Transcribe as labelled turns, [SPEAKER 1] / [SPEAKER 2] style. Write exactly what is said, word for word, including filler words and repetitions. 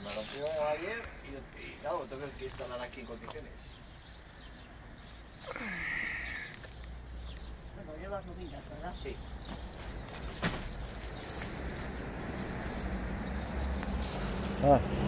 [SPEAKER 1] me rompió ayer y, y claro, tengo que instalar aquí en condiciones.
[SPEAKER 2] Bueno, llevas rodillas, ¿verdad?
[SPEAKER 1] Sí.
[SPEAKER 3] Ah.